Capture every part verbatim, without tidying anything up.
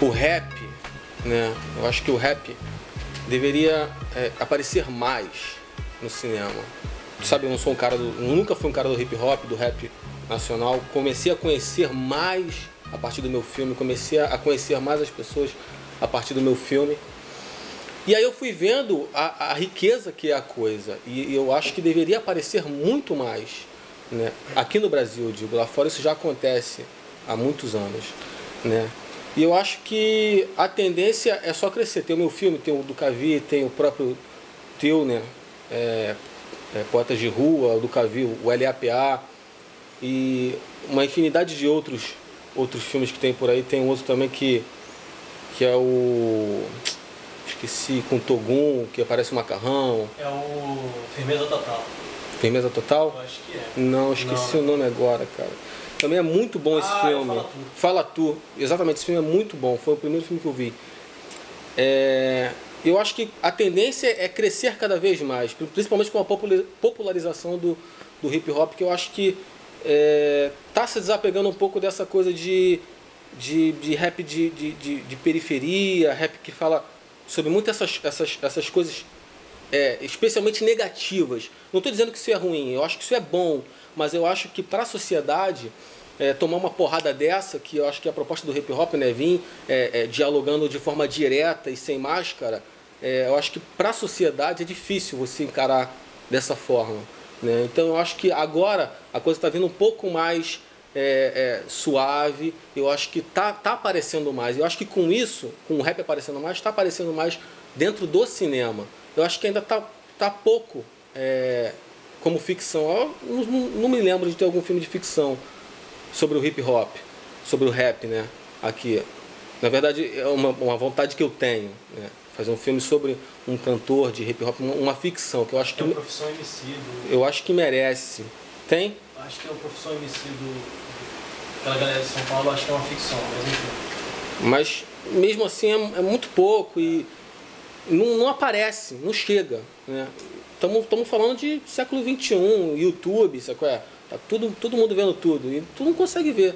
o rap, né? Eu acho que o rap deveria é, aparecer mais no cinema. Tu sabe, eu não sou um cara do, nunca fui um cara do hip hop, do rap nacional. Comecei a conhecer mais a partir do meu filme, comecei a conhecer mais as pessoas a partir do meu filme. E aí eu fui vendo a, a riqueza que é a coisa. E, e eu acho que deveria aparecer muito mais, né? Aqui no Brasil, eu digo, lá fora isso já acontece há muitos anos, né? E eu acho que a tendência é só crescer. Tem o meu filme, tem o do Cavi, tem o próprio teu, né? É, é, Poetas de Rua, o do Cavi, o L A P A e uma infinidade de outros, outros filmes que tem por aí. Tem um outro também que, que é o... Esqueci, com Togum, que aparece o macarrão. É o Firmeza Total. Firmeza Total? Eu acho que é. Não, esqueci Não, o nome agora, cara. Também é muito bom esse ah, filme. Fala Tu. Fala Tu. Exatamente, esse filme é muito bom. Foi o primeiro filme que eu vi. É... Eu acho que a tendência é crescer cada vez mais, principalmente com a popularização do, do hip hop, que eu acho que está é, se desapegando um pouco dessa coisa de, de, de rap de, de, de, de periferia, rap que fala sobre muitas essas, essas, essas coisas é, especialmente negativas. Não estou dizendo que isso é ruim, eu acho que isso é bom, mas eu acho que para a sociedade é, tomar uma porrada dessa, que eu acho que é a proposta do hip hop, né, vir é, é, dialogando de forma direta e sem máscara, é, eu acho que para a sociedade é difícil você encarar dessa forma, né? Então eu acho que agora a coisa está vindo um pouco mais é, é, suave, eu acho que tá, tá aparecendo mais. Eu acho que com isso, com o rap aparecendo mais, está aparecendo mais dentro do cinema. Eu acho que ainda tá, tá pouco é, como ficção. Eu não, não me lembro de ter algum filme de ficção sobre o hip hop, sobre o rap, né? Aqui. Na verdade, é uma, uma vontade que eu tenho, né? Fazer um filme sobre um cantor de hip hop, uma, uma ficção, que eu acho que... É o Profissão M C do... Eu acho que merece. Tem? Acho que é o Profissão M C do... Aquela galera de São Paulo, acho que é uma ficção, mas enfim. Mas, mesmo assim, é, é muito pouco e não, não aparece, não chega, né? Estamos falando de século vinte e um, YouTube, sabe qual é? Tá tudo, todo mundo vendo tudo e tu não consegue ver,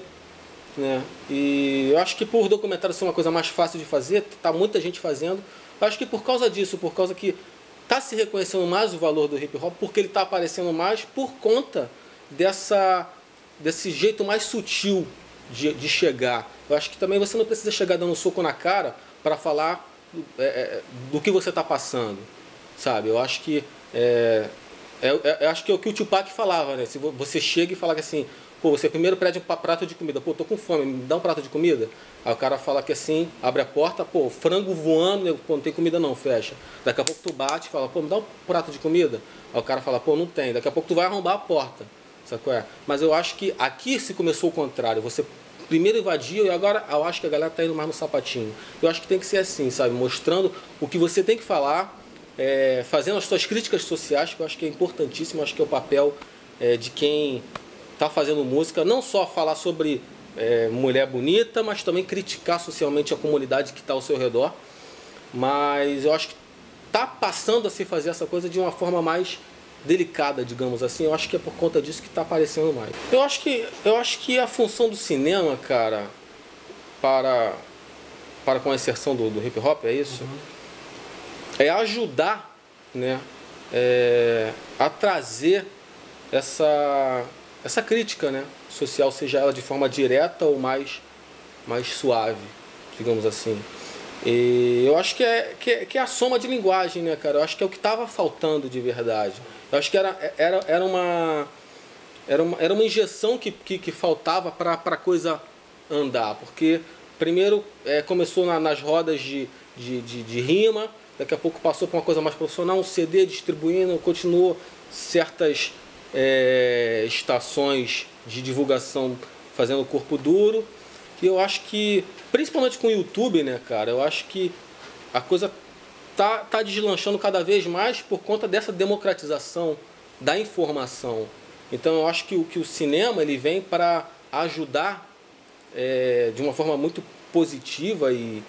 né? E eu acho que por documentário ser uma coisa mais fácil de fazer, tá muita gente fazendo. Eu acho que por causa disso, por causa que tá se reconhecendo mais o valor do hip hop, porque ele tá aparecendo mais por conta dessa, desse jeito mais sutil de, de chegar. Eu acho que também você não precisa chegar dando um soco na cara para falar é, do que você tá passando, sabe? Eu acho que é, é, é, acho que é o que o Tupac falava, né? Se você chega e fala que assim, pô, você primeiro pede um prato de comida, pô, tô com fome, me dá um prato de comida. Aí o cara fala que assim, abre a porta, pô, frango voando, pô, não tem comida não, fecha. Daqui a pouco tu bate e fala, pô, me dá um prato de comida. Aí o cara fala, pô, não tem. Daqui a pouco tu vai arrombar a porta, sabe qual é? Mas eu acho que aqui se começou o contrário, você primeiro invadiu e agora eu acho que a galera tá indo mais no sapatinho. Eu acho que tem que ser assim, sabe? Mostrando o que você tem que falar, é, fazendo as suas críticas sociais, que eu acho que é importantíssimo, eu acho que é o papel é, de quem tá fazendo música, não só falar sobre é, mulher bonita, mas também criticar socialmente a comunidade que está ao seu redor. Mas eu acho que tá passando a se fazer essa coisa de uma forma mais delicada, digamos assim. Eu acho que é por conta disso que está aparecendo mais. Eu acho que, eu acho que a função do cinema, cara, para, para com exceção do, do hip hop, é isso? Uhum. É ajudar, né, é, a trazer essa... essa crítica, né, social, seja ela de forma direta ou mais, mais suave, digamos assim. E eu acho que é, que, é, que é a soma de linguagem, né, cara? Eu acho que é o que estava faltando de verdade. Eu acho que era, era, era, uma, era, uma, era uma injeção que, que, que faltava para a coisa andar. Porque primeiro é, começou na, nas rodas de, de, de, de rima, daqui a pouco passou para uma coisa mais profissional, um C D distribuindo, continuou certas... É, estações de divulgação fazendo corpo duro. E eu acho que, principalmente com o YouTube, né, cara, eu acho que a coisa tá, tá deslanchando cada vez mais por conta dessa democratização da informação. Então eu acho que o, que o cinema ele vem para ajudar é, de uma forma muito positiva e,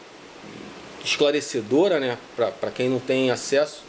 e esclarecedora, né, para quem não tem acesso,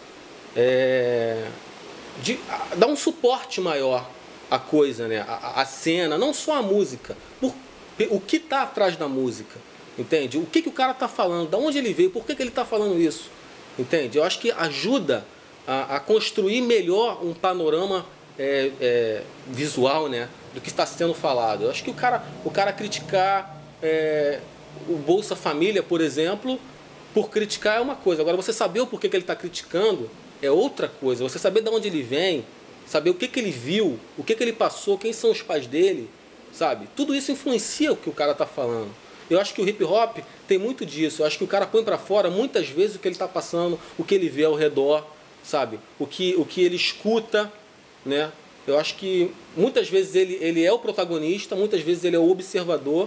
é, de dar um suporte maior à coisa, né? A, a cena, não só a música, por, o que está atrás da música, entende? O que, que o cara está falando, de onde ele veio, por que, que ele está falando isso, entende? Eu acho que ajuda a, a construir melhor um panorama é, é, visual, né, do que está sendo falado. Eu acho que o cara, o cara criticar é, o Bolsa Família, por exemplo, por criticar é uma coisa. Agora, você saber o porquê que ele está criticando é outra coisa. Você saber de onde ele vem, saber o que, que ele viu, o que, que ele passou, quem são os pais dele, sabe? Tudo isso influencia o que o cara está falando. Eu acho que o hip hop tem muito disso. Eu acho que o cara põe para fora muitas vezes o que ele está passando, o que ele vê ao redor, sabe? O que, o que ele escuta, né? Eu acho que muitas vezes ele, ele é o protagonista, muitas vezes ele é o observador.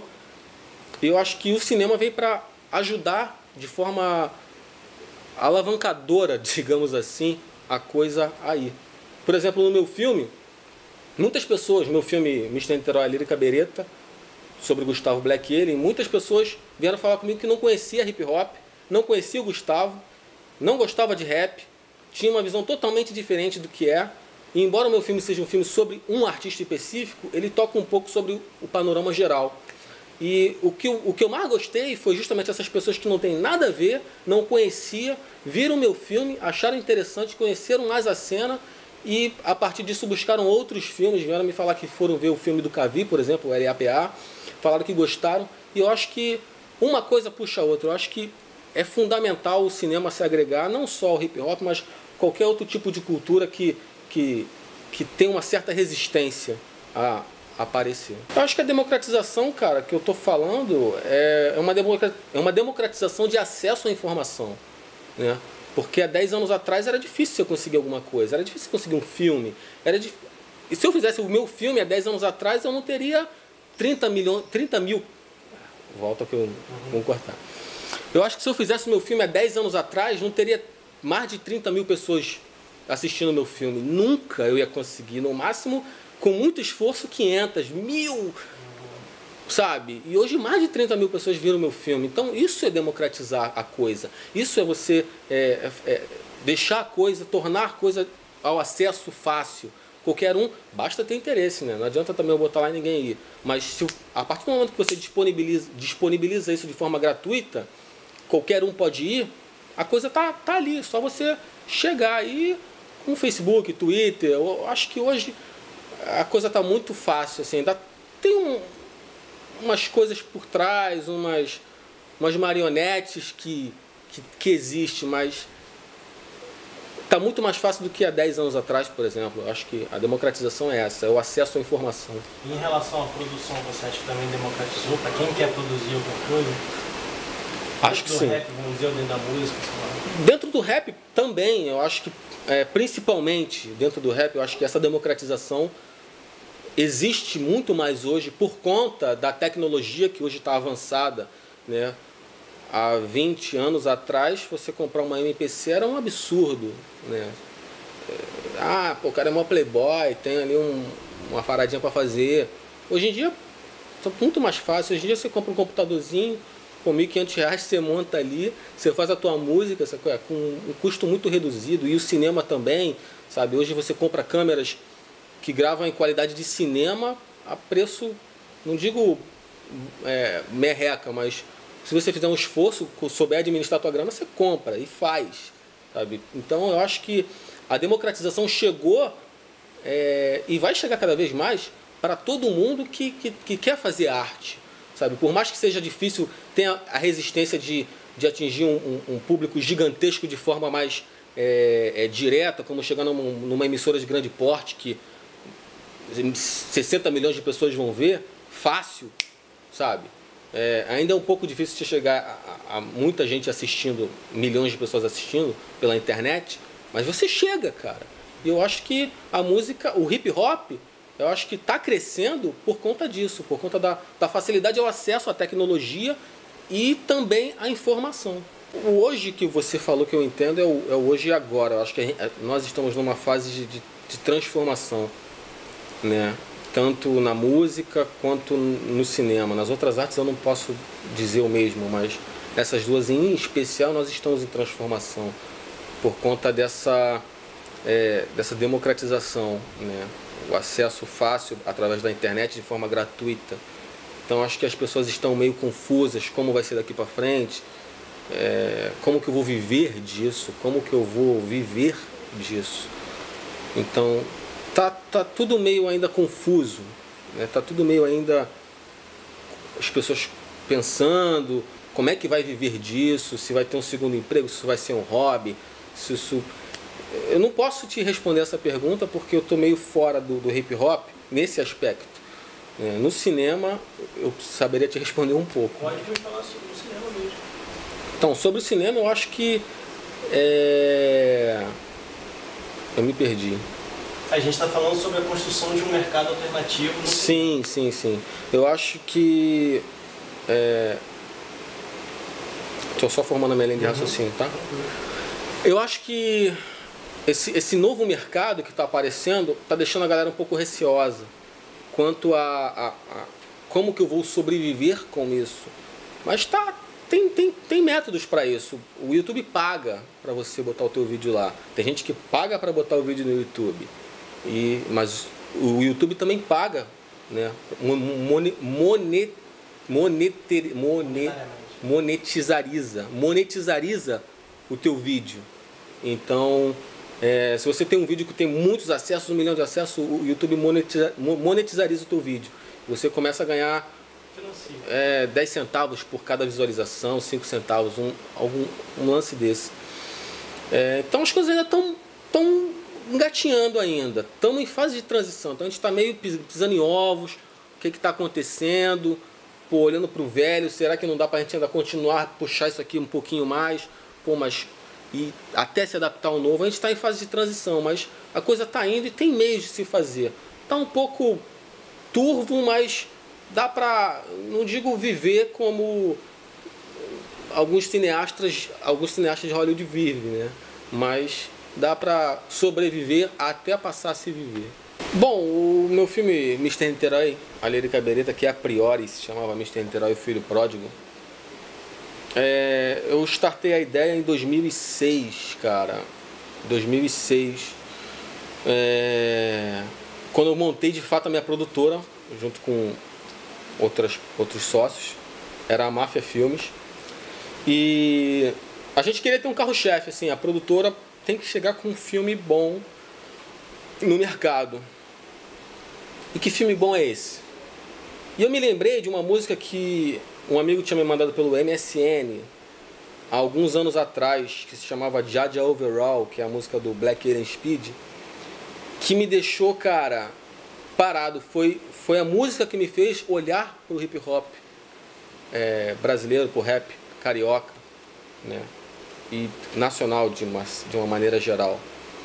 E eu acho que o cinema vem para ajudar de forma alavancadora, digamos assim, a coisa aí. Por exemplo, no meu filme, muitas pessoas, meu filme mister Niterói, a Lírica Beretta, sobre o Gustavo Black Alien, muitas pessoas vieram falar comigo que não conhecia hip hop, não conhecia o Gustavo, não gostava de rap, tinha uma visão totalmente diferente do que é. E embora o meu filme seja um filme sobre um artista específico, ele toca um pouco sobre o panorama geral. E o que, eu, o que eu mais gostei foi justamente essas pessoas que não têm nada a ver, não conhecia, viram o meu filme, acharam interessante, conheceram mais a cena e a partir disso buscaram outros filmes, vieram me falar que foram ver o filme do Cavi, por exemplo, o L A P A, falaram que gostaram. E eu acho que uma coisa puxa a outra. Eu acho que é fundamental o cinema se agregar, não só ao hip hop, mas qualquer outro tipo de cultura que, que, que tem uma certa resistência a aparecer. Eu acho que a democratização, cara, que eu tô falando é uma, é uma democratização de acesso à informação, né? Porque há dez anos atrás era difícil você conseguir alguma coisa, era difícil conseguir um filme. Era dif... E se eu fizesse o meu filme há dez anos atrás, eu não teria trinta milhões, trinta mil... Volta que eu vou cortar. Eu acho que se eu fizesse o meu filme há dez anos atrás, não teria mais de trinta mil pessoas assistindo o meu filme. Nunca eu ia conseguir, no máximo, com muito esforço, quinhentas, mil, sabe? E hoje mais de trinta mil pessoas viram o meu filme. Então isso é democratizar a coisa. Isso é você é, é, deixar a coisa, tornar a coisa ao acesso fácil. Qualquer um, basta ter interesse, né? Não adianta também eu botar lá e ninguém ir. Mas se, a partir do momento que você disponibiliza, disponibiliza isso de forma gratuita, qualquer um pode ir, a coisa tá, tá ali. É só você chegar aí com Facebook, Twitter. Eu acho que hoje a coisa tá muito fácil, assim. Ainda tem um, umas coisas por trás, umas, umas marionetes que, que, que existem, mas está muito mais fácil do que há dez anos atrás, por exemplo. Eu acho que a democratização é essa, é o acesso à informação. E em relação à produção, você acha que também democratizou? Para quem quer produzir alguma coisa? Acho que sim. Dentro do rap, vamos dizer, dentro da música? Dentro do rap também, eu acho que, é, principalmente dentro do rap, eu acho que essa democratização existe muito mais hoje por conta da tecnologia que hoje está avançada, né? Há vinte anos atrás, você comprar uma M P C era um absurdo, né? Ah, pô, o cara é mó playboy, tem ali um, uma paradinha para fazer. Hoje em dia, é muito mais fácil. Hoje em dia você compra um computadorzinho, com mil e quinhentos reais você monta ali, você faz a tua música, sabe, com um custo muito reduzido. E o cinema também, sabe? Hoje você compra câmeras que gravam em qualidade de cinema a preço, não digo é, merreca, mas se você fizer um esforço, souber administrar a tua grana, você compra e faz, sabe? Então eu acho que a democratização chegou é, e vai chegar cada vez mais para todo mundo que, que, que quer fazer arte, sabe? Por mais que seja difícil, tem a, a resistência de, de atingir um, um, um público gigantesco de forma mais é, é, direta, como chegar numa, numa emissora de grande porte que sessenta milhões de pessoas vão ver, fácil, sabe? É, ainda é um pouco difícil de chegar a, a muita gente assistindo, milhões de pessoas assistindo pela internet, mas você chega, cara. E eu acho que a música, o hip hop, eu acho que está crescendo por conta disso, por conta da, da facilidade ao acesso à tecnologia e também à informação. O hoje que você falou que eu entendo é o, é o hoje e agora. Eu acho que a, nós estamos numa fase de, de, de transformação, né? Tanto na música quanto no cinema. Nas outras artes eu não posso dizer o mesmo, mas essas duas em especial nós estamos em transformação por conta dessa, é, dessa democratização, né? O acesso fácil através da internet de forma gratuita. Então acho que as pessoas estão meio confusas, como vai ser daqui para frente, é, como que eu vou viver disso, como que eu vou viver disso. Então tá, tá tudo meio ainda confuso, né? Tá tudo meio ainda as pessoas pensando como é que vai viver disso, se vai ter um segundo emprego, se vai ser um hobby, se isso... Eu não posso te responder essa pergunta porque eu tô meio fora do, do hip hop nesse aspecto. É, no cinema eu saberia te responder um pouco. Pode me falar sobre o cinema mesmo. Então, sobre o cinema eu acho que é... eu me perdi. A gente está falando sobre a construção de um mercado alternativo. No sim, sim, sim. Eu acho que é... Estou só formando a minha linha de raciocínio, tá? Eu acho que esse, esse novo mercado que está aparecendo está deixando a galera um pouco receosa quanto a, a, a como que eu vou sobreviver com isso. Mas tá, tem, tem, tem métodos para isso. O YouTube paga para você botar o teu vídeo lá. Tem gente que paga para botar o vídeo no YouTube. E, mas o YouTube também paga, né? Monet, monet, monet, monet, monetizariza, monetizariza o teu vídeo. Então, é, se você tem um vídeo que tem muitos acessos, um milhão de acessos, o YouTube monetiza, monetizariza o teu vídeo. Você começa a ganhar é, dez centavos por cada visualização, cinco centavos, um, algum, um lance desse. É, então as coisas ainda estão tão engatinhando ainda, estamos em fase de transição, então a gente está meio pisando em ovos, o que está acontecendo, pô, olhando para o velho, será que não dá para a gente ainda continuar a puxar isso aqui um pouquinho mais, pô, mas e até se adaptar ao novo. A gente está em fase de transição, mas a coisa está indo e tem meios de se fazer. Está um pouco turvo, mas dá para, não digo viver como alguns cineastas, alguns cineastas de Hollywood vivem, né? Mas dá para sobreviver até passar a se viver. Bom, o meu filme mister Niterói, a Lírica Beretta, que a priori se chamava mister Niterói, o Filho Pródigo, é, eu startei a ideia em dois mil e seis, cara. dois mil e seis. É, quando eu montei de fato a minha produtora, junto com outras, outros sócios, era a Máfia Filmes. E a gente queria ter um carro-chefe, assim, a produtora tem que chegar com um filme bom no mercado. E que filme bom é esse? E eu me lembrei de uma música que um amigo tinha me mandado pelo M S N há alguns anos atrás, que se chamava Jaja Overall, que é a música do Black Alien Speed, que me deixou, cara, parado. Foi, foi a música que me fez olhar pro hip hop é, brasileiro, pro rap carioca, né? E nacional de uma, de uma maneira geral.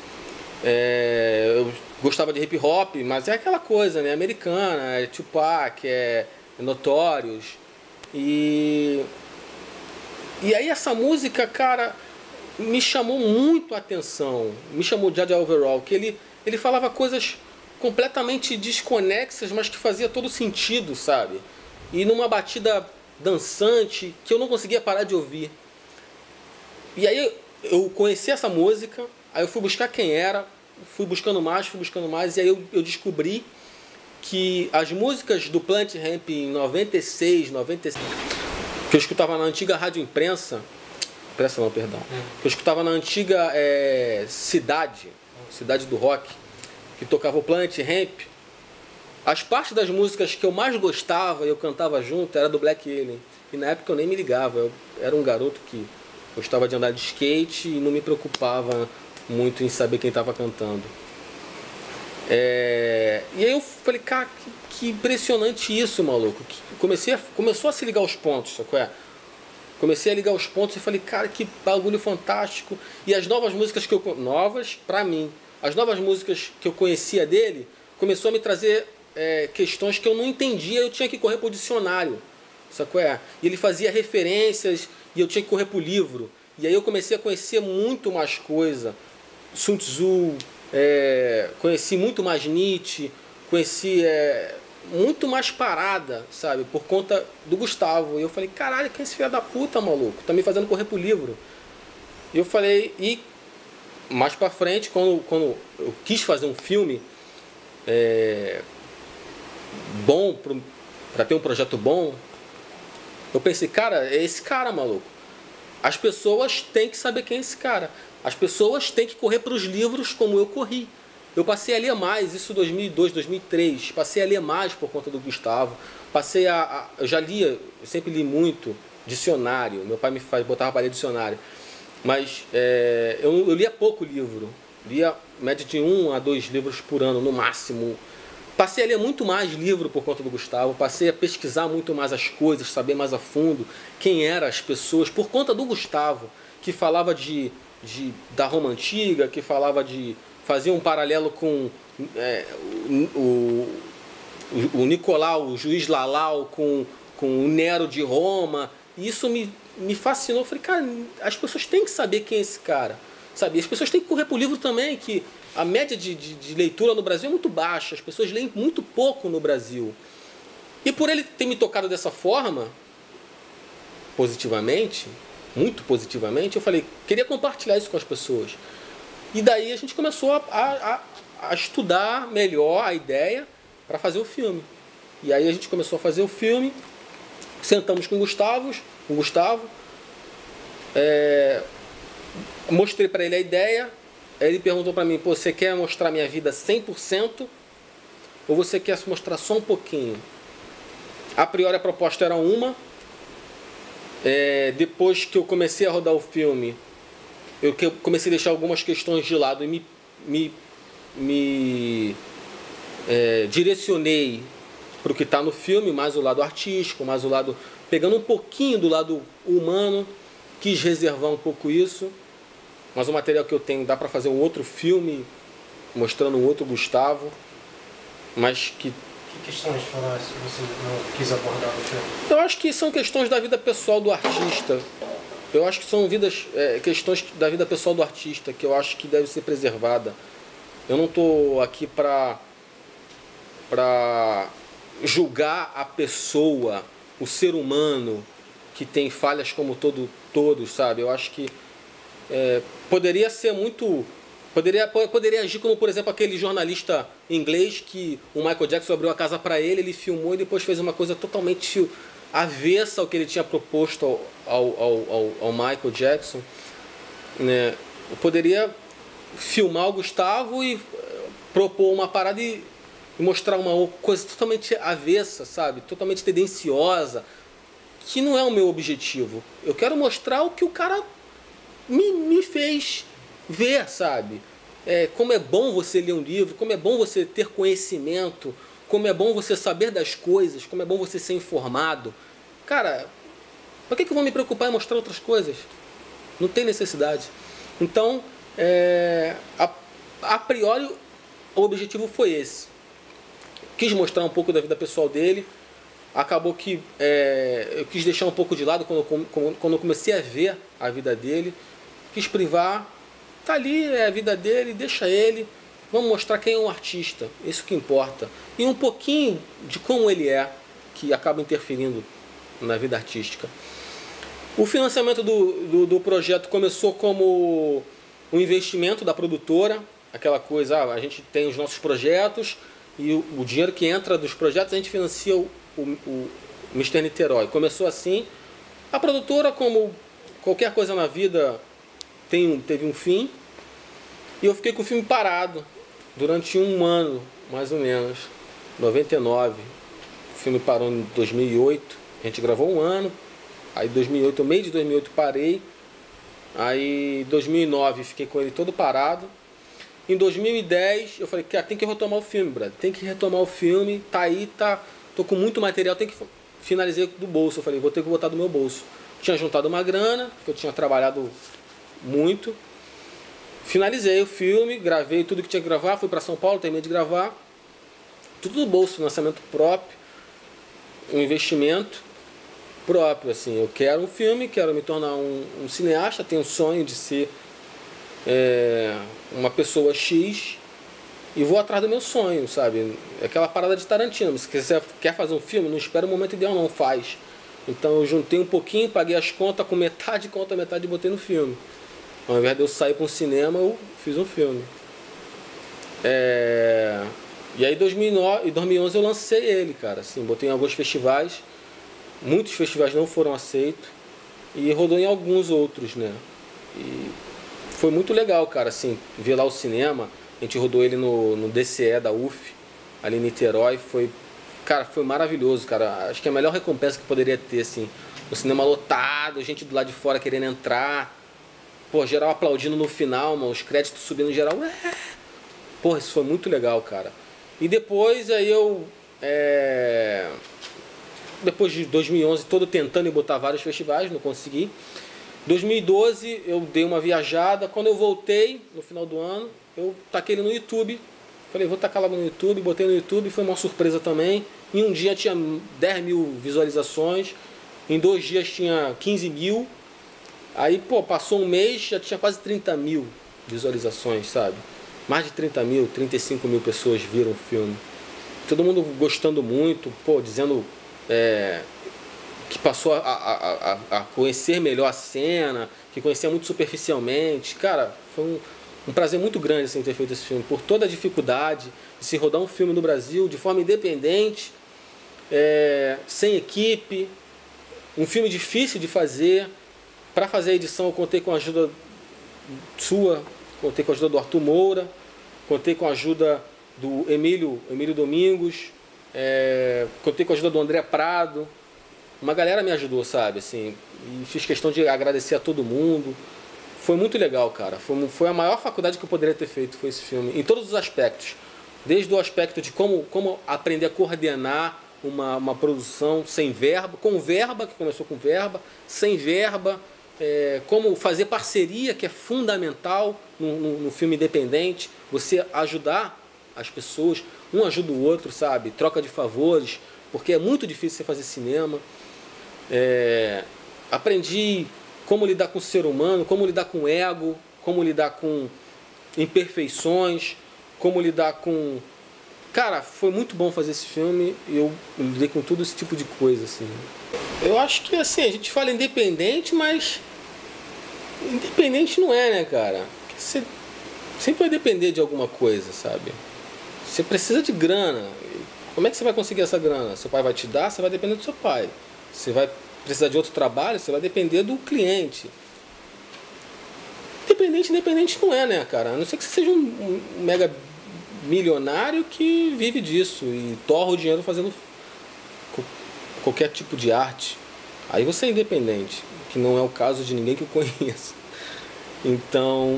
É, eu gostava de hip hop, mas é aquela coisa, né? Americana, é Tupac, é Notorious. E, e aí essa música, cara, me chamou muito a atenção. Me chamou Jaja Overall, que ele, ele falava coisas completamente desconexas, mas que fazia todo sentido, sabe? E numa batida dançante que eu não conseguia parar de ouvir. E aí eu conheci essa música, aí eu fui buscar quem era, fui buscando mais, fui buscando mais, e aí eu, eu descobri que as músicas do Planet Hemp em noventa e seis, noventa e cinco, que eu escutava na antiga Rádio Imprensa, Imprensa não, perdão, que eu escutava na antiga é, Cidade, Cidade do Rock, que tocava o Planet Hemp, as partes das músicas que eu mais gostava e eu cantava junto era do Black Alien. E na época eu nem me ligava, eu era um garoto que gostava de andar de skate e não me preocupava muito em saber quem estava cantando. É... E aí eu falei, cara, que, que impressionante isso, maluco. Comecei a, começou a se ligar os pontos, sabe qual é? Comecei a ligar os pontos e falei, cara, que bagulho fantástico. E as novas músicas que eu... Novas, pra mim. As novas músicas que eu conhecia dele, começou a me trazer é, questões que eu não entendia, eu tinha que correr pro dicionário, sabe qual é? E ele fazia referências e eu tinha que correr pro livro. E aí eu comecei a conhecer muito mais coisa. Sun Tzu, é, conheci muito mais Nietzsche, conheci é, muito mais parada, sabe? Por conta do Gustavo. E eu falei, caralho, que é esse filho da puta, maluco? Tá me fazendo correr pro livro. E eu falei, e mais pra frente, quando, quando eu quis fazer um filme é, bom pro, para ter um projeto bom, eu pensei, cara, é esse cara, maluco. As pessoas têm que saber quem é esse cara. As pessoas têm que correr para os livros como eu corri. Eu passei a ler mais, isso em dois mil e dois, dois mil e três. Passei a ler mais por conta do Gustavo. Passei a, a eu já lia, eu sempre li muito dicionário. Meu pai me faz, botava para ler dicionário. Mas é, eu, eu lia pouco livro. Lia média de um a dois livros por ano, no máximo. Passei a ler muito mais livro por conta do Gustavo. Passei a pesquisar muito mais as coisas, saber mais a fundo quem eram as pessoas, por conta do Gustavo, que falava de, de, da Roma Antiga, que falava de... fazia um paralelo com é, o, o, o Nicolau, o juiz Lalau, com, com o Nero de Roma. E isso me, me fascinou. Eu falei, cara, as pessoas têm que saber quem é esse cara. Sabe? As pessoas têm que correr pro livro também, que a média de, de, de leitura no Brasil é muito baixa. As pessoas leem muito pouco no Brasil. E por ele ter me tocado dessa forma, positivamente, muito positivamente, eu falei, queria compartilhar isso com as pessoas. E daí a gente começou a, a, a estudar melhor a ideia para fazer o filme. E aí a gente começou a fazer o filme, sentamos com o Gustavo, com o Gustavo é, mostrei para ele a ideia. Aí ele perguntou para mim, pô, você quer mostrar minha vida cem por cento ou você quer mostrar só um pouquinho? A priori a proposta era uma. É, depois que eu comecei a rodar o filme, eu comecei a deixar algumas questões de lado e me, me, me é, direcionei para o que está no filme, mais o lado artístico, mais o lado... pegando um pouquinho do lado humano, quis reservar um pouco isso. Mas o material que eu tenho dá para fazer um outro filme mostrando um outro Gustavo, mas que... Que questões foram essas que você não quis abordar no filme? Eu acho que são questões da vida pessoal do artista. Eu acho que são vidas, é, questões da vida pessoal do artista que eu acho que deve ser preservada. Eu não estou aqui para para julgar a pessoa, o ser humano que tem falhas como todo, todos, sabe? Eu acho que é, poderia ser muito... Poderia, poderia agir como, por exemplo, aquele jornalista inglês que o Michael Jackson abriu a casa para ele, ele filmou e depois fez uma coisa totalmente avessa ao que ele tinha proposto ao, ao, ao, ao Michael Jackson. Né? Eu poderia filmar o Gustavo e propor uma parada e mostrar uma coisa totalmente avessa, sabe? Totalmente tendenciosa, que não é o meu objetivo. Eu quero mostrar o que o cara me, me fez ver, sabe? É, como é bom você ler um livro, como é bom você ter conhecimento, como é bom você saber das coisas, como é bom você ser informado. Cara, por que que eu vou me preocupar em mostrar outras coisas? Não tem necessidade. Então, é, a, a priori, o objetivo foi esse. Quis mostrar um pouco da vida pessoal dele. Acabou que é, eu quis deixar um pouco de lado quando eu, quando eu comecei a ver a vida dele. Quis privar. Tá ali, é a vida dele, deixa ele. Vamos mostrar quem é um artista, isso que importa. E um pouquinho de como ele é, que acaba interferindo na vida artística. O financiamento do, do, do projeto começou como um investimento da produtora. Aquela coisa, ah, a gente tem os nossos projetos e o, o dinheiro que entra dos projetos a gente financia o, o, o mister Niterói. Começou assim. A produtora, como qualquer coisa na vida... Tem um, teve um fim, e eu fiquei com o filme parado durante um ano, mais ou menos, noventa e nove. O filme parou em dois mil e oito, a gente gravou um ano, aí em dois mil e oito, no meio de dois mil e oito parei, aí em dois mil e nove fiquei com ele todo parado. Em dois mil e dez eu falei, cara, tem que retomar o filme, brother, tem que retomar o filme, tá aí, tá, tô com muito material, tem que finalizar do bolso. Eu falei, vou ter que botar do meu bolso. Tinha juntado uma grana, que eu tinha trabalhado muito. Finalizei o filme, gravei tudo que tinha que gravar, fui para São Paulo, terminei de gravar. Tudo no bolso, financiamento próprio, um investimento próprio, assim. Eu quero um filme, quero me tornar um, um cineasta, tenho um sonho de ser é, uma pessoa X e vou atrás do meu sonho, sabe? É aquela parada de Tarantino, se você quer fazer um filme, não espera o momento ideal, não, faz. Então eu juntei um pouquinho, paguei as contas com metade, conta metade e botei no filme. Ao invés de eu sair para um cinema, eu fiz um filme. É... E aí em dois mil e nove, em dois mil e onze eu lancei ele, cara, assim, botei em alguns festivais, muitos festivais não foram aceitos, e rodou em alguns outros, né? E foi muito legal, cara, assim, ver lá o cinema. A gente rodou ele no, no D C E da U F, ali em Niterói. Foi, cara, foi maravilhoso, cara. Acho que é a melhor recompensa que poderia ter, assim. O cinema lotado, gente do lado de fora querendo entrar. Pô, geral aplaudindo no final, mano, os créditos subindo em geral. Ué! Porra, isso foi muito legal, cara. E depois, aí eu... É... Depois de dois mil e onze, todo tentando em botar vários festivais, não consegui. dois mil e doze eu dei uma viajada. Quando eu voltei, no final do ano, eu taquei ele no YouTube. Falei, vou tacar logo no YouTube. Botei no YouTube, foi uma surpresa também. Em um dia tinha dez mil visualizações. Em dois dias tinha quinze mil. Aí, pô, passou um mês, já tinha quase trinta mil visualizações, sabe? Mais de trinta mil, trinta e cinco mil pessoas viram o filme. Todo mundo gostando muito, pô, dizendo... É, que passou a, a, a, a conhecer melhor a cena, que conhecia muito superficialmente. Cara, foi um, um prazer muito grande assim, ter feito esse filme, por toda a dificuldade de se rodar um filme no Brasil de forma independente, é, sem equipe, um filme difícil de fazer. Para fazer a edição eu contei com a ajuda sua, contei com a ajuda do Arthur Moura, contei com a ajuda do Emílio, Emílio Domingos, é, contei com a ajuda do André Prado. Uma galera me ajudou, sabe, assim, e fiz questão de agradecer a todo mundo. Foi muito legal, cara. Foi, foi a maior faculdade que eu poderia ter feito, foi esse filme, em todos os aspectos. Desde o aspecto de como, como aprender a coordenar uma, uma produção sem verba, com verba, que começou com verba, sem verba, é, como fazer parceria, que é fundamental no, no, no filme independente, você ajudar as pessoas, um ajuda o outro, sabe, troca de favores, porque é muito difícil você fazer cinema. É, aprendi como lidar com o ser humano, como lidar com o ego, como lidar com imperfeições, como lidar com... Cara, foi muito bom fazer esse filme e eu lidei com todo esse tipo de coisa, assim. Eu acho que, assim, a gente fala independente, mas independente não é, né, cara? Porque você sempre vai depender de alguma coisa, sabe? Você precisa de grana. Como é que você vai conseguir essa grana? Seu pai vai te dar, você vai depender do seu pai. Você vai precisar de outro trabalho, você vai depender do cliente. Independente, independente não é, né, cara? A não ser que você seja um, um mega milionário que vive disso e torra o dinheiro fazendo qualquer tipo de arte. Aí você é independente, que não é o caso de ninguém que eu conheço. Então,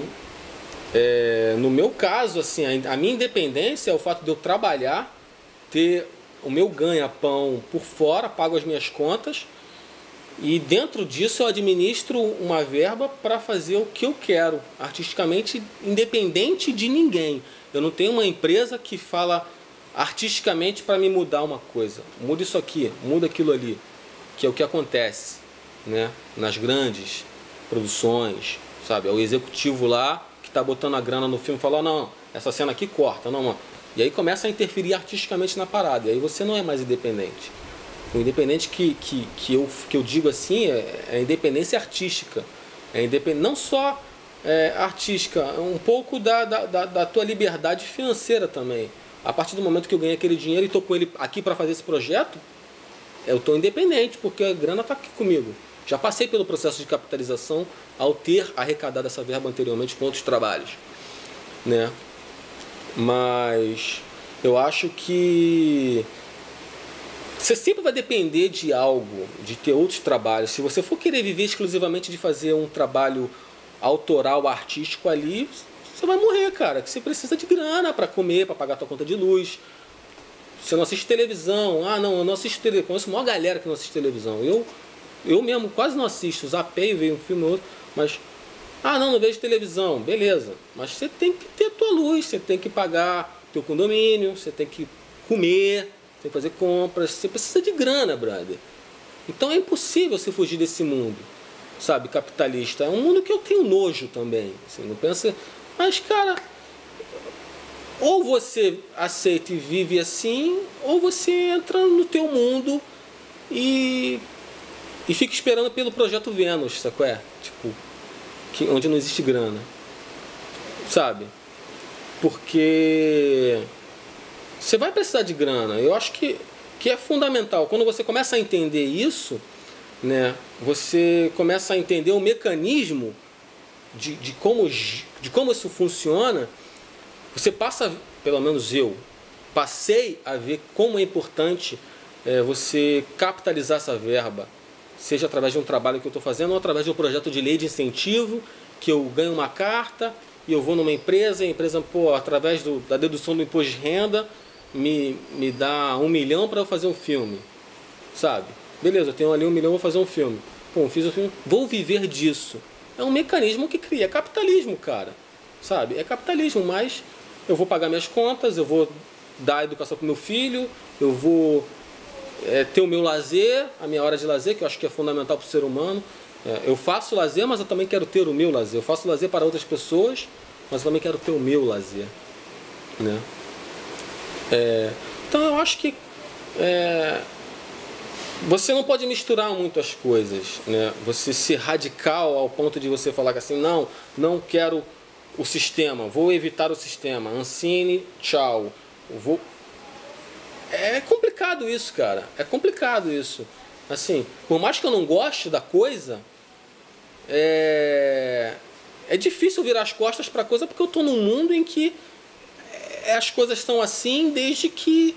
é, no meu caso, assim, a minha independência é o fato de eu trabalhar, ter o meu ganha-pão por fora, pago as minhas contas, e dentro disso eu administro uma verba para fazer o que eu quero, artisticamente, independente de ninguém. Eu não tenho uma empresa que fala artisticamente para me mudar uma coisa. Muda isso aqui, muda aquilo ali, que é o que acontece, né, nas grandes produções, sabe? É o executivo lá que está botando a grana no filme e fala, não, essa cena aqui corta, não, não. E aí começa a interferir artisticamente na parada. E aí você não é mais independente. O independente que, que, que, eu, que eu digo assim é, é independência artística. É independ... Não só é, artística, um pouco da, da, da tua liberdade financeira também. A partir do momento que eu ganhei aquele dinheiro e estou com ele aqui para fazer esse projeto, eu estou independente, porque a grana está aqui comigo. Já passei pelo processo de capitalização ao ter arrecadado essa verba anteriormente com outros trabalhos, né? Mas eu acho que você sempre vai depender de algo, de ter outros trabalhos. Se você for querer viver exclusivamente de fazer um trabalho autoral, artístico ali, você vai morrer, cara. Que você precisa de grana para comer, para pagar a tua conta de luz. Você não assiste televisão. Ah, não, eu não assisto televisão. Conheço uma galera que não assiste televisão. Eu, eu mesmo quase não assisto. Zapei, veio um filme ou outro, mas... Ah, não, não vejo televisão. Beleza. Mas você tem que ter a tua luz, você tem que pagar teu condomínio, você tem que comer, tem que fazer compras. Você precisa de grana, brother. Então é impossível você fugir desse mundo, sabe, capitalista. É um mundo que eu tenho nojo também. Assim, não pensa... Mas, cara, ou você aceita e vive assim, ou você entra no teu mundo e, e fica esperando pelo projeto Vênus, sabe qual é? Tipo... Que, onde não existe grana, sabe? Porque você vai precisar de grana. Eu acho que, que é fundamental. Quando você começa a entender isso, né, você começa a entender o mecanismo de, de, como, de como isso funciona, você passa, pelo menos eu, passei a ver como é importante é, você capitalizar essa verba, seja através de um trabalho que eu estou fazendo ou através de um projeto de lei de incentivo, que eu ganho uma carta e eu vou numa empresa, e a empresa, pô, através do, da dedução do imposto de renda, me, me dá um milhão para eu fazer um filme, sabe? Beleza, eu tenho ali um milhão, vou fazer um filme. Pô, fiz um filme, vou viver disso. É um mecanismo que cria, é capitalismo, cara, sabe? É capitalismo, mas eu vou pagar minhas contas, eu vou dar educação para o meu filho, eu vou é, ter o meu lazer, a minha hora de lazer, que eu acho que é fundamental para o ser humano. É, eu faço lazer, mas eu também quero ter o meu lazer. Eu faço lazer para outras pessoas, mas eu também quero ter o meu lazer, né? É, então eu acho que é, você não pode misturar muito as coisas, né? Você ser radical ao ponto de você falar que assim, não, não quero o sistema, vou evitar o sistema, Ancine, tchau. Vou... É complicado isso, cara. É complicado isso. Assim, por mais que eu não goste da coisa, é, é difícil virar as costas para a coisa, porque eu estou num mundo em que as coisas estão assim desde que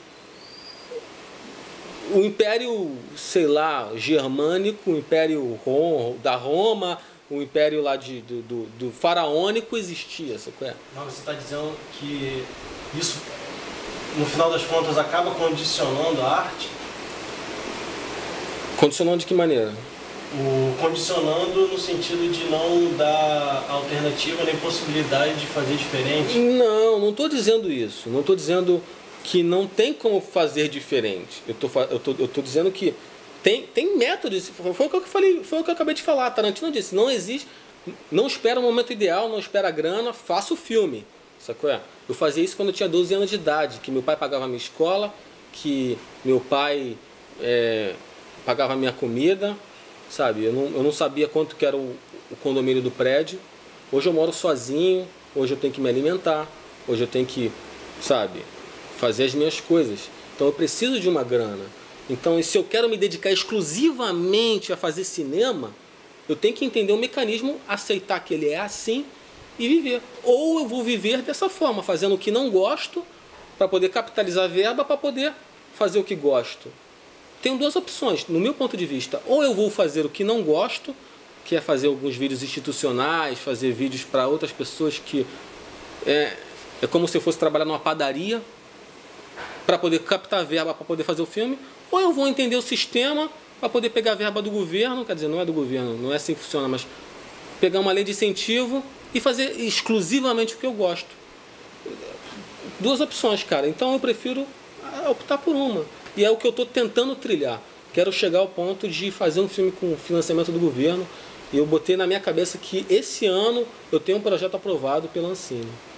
o Império, sei lá, germânico, o Império Rom, da Roma, o Império lá de, do, do, do faraônico existia, sabe qual é? Não, você está dizendo que isso, no final das contas, acaba condicionando a arte? Condicionando de que maneira? O condicionando no sentido de não dar alternativa nem possibilidade de fazer diferente? Não, não estou dizendo isso. Não estou dizendo que não tem como fazer diferente. Eu tô, eu tô, eu tô dizendo que tem, tem métodos. Foi o que eu falei, foi o que eu acabei de falar. Tarantino disse, não existe, não espera o momento ideal, não espera a grana, faça o filme. Sacou? Eu fazia isso quando eu tinha doze anos de idade, que meu pai pagava a minha escola, que meu pai é, pagava a minha comida, sabe? Eu não, eu não sabia quanto que era o, o condomínio do prédio. Hoje eu moro sozinho, hoje eu tenho que me alimentar, hoje eu tenho que, sabe, fazer as minhas coisas. Então eu preciso de uma grana. Então, e se eu quero me dedicar exclusivamente a fazer cinema, eu tenho que entender o mecanismo, aceitar que ele é assim e viver. Ou eu vou viver dessa forma, fazendo o que não gosto, para poder capitalizar a verba, para poder fazer o que gosto. Tenho duas opções, no meu ponto de vista. Ou eu vou fazer o que não gosto, que é fazer alguns vídeos institucionais, fazer vídeos para outras pessoas que... É, é como se eu fosse trabalhar numa padaria, para poder captar verba, para poder fazer o filme. Ou eu vou entender o sistema para poder pegar a verba do governo, quer dizer, não é do governo, não é assim que funciona, mas pegar uma lei de incentivo e fazer exclusivamente o que eu gosto. Duas opções, cara. Então eu prefiro optar por uma. E é o que eu estou tentando trilhar. Quero chegar ao ponto de fazer um filme com financiamento do governo. E eu botei na minha cabeça que esse ano eu tenho um projeto aprovado pela Ancine.